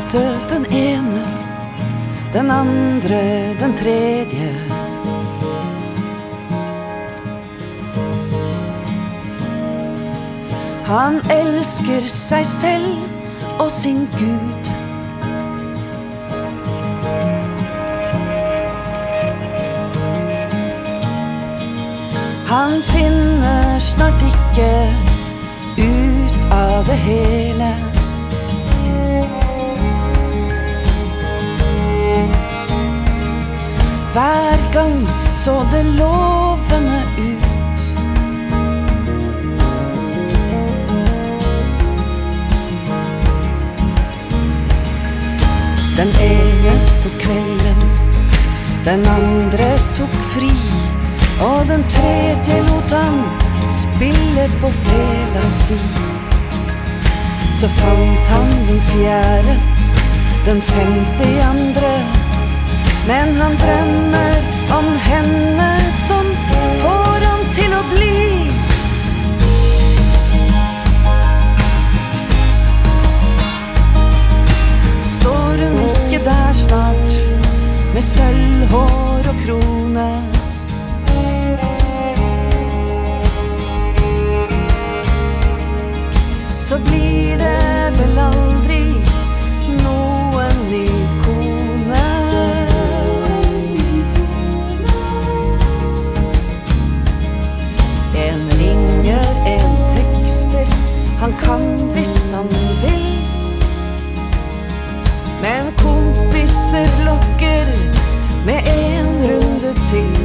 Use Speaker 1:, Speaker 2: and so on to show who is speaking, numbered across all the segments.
Speaker 1: møtte den ene, den andre, den tredje. Han elsker seg selv og sin Gud. Han finner snart ikke ut av det hele. Hver gang så det lovende ut. Den ene tok kvelden, den andre tok fri, og den tredje lot han spille på fela si. Så fant han den fjerde, den femte i andre, men han drømmer om henne som får han til å bli. Står hun ikke der snart, med sølvhår og krone? Så blir det vel aldri noen ikone. En ringer, en tekster, han kan hvis han vil. Men kompiser lokker med en runde til.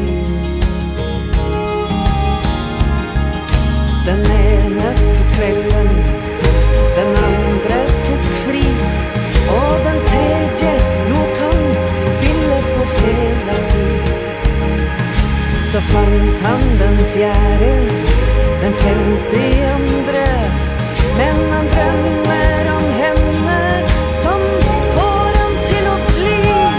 Speaker 1: Den ene tok kvelden, den andre tok fri, og den tredje lot han spille på fela si. Så fant han den fjerde, den femte i andre, men han drømmer om henne som får han til å bli.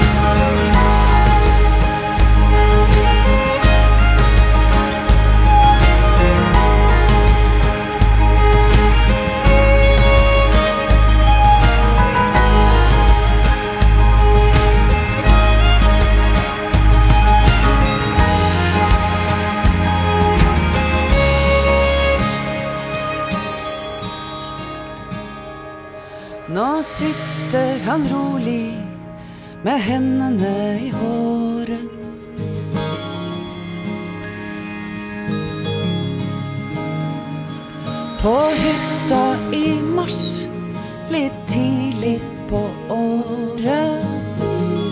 Speaker 1: Nå sitter han rolig med hendene i håret. På hytta i mars, litt tidlig på året.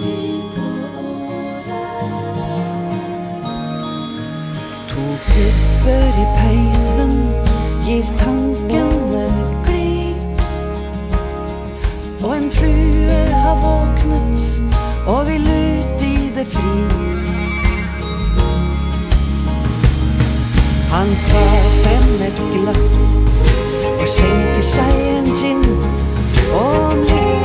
Speaker 1: To kupper i peisen gir tankene glid. Og en flue har våknet og vil ut i det fri. Han tar frem et glass og skjenker seg en gin og litt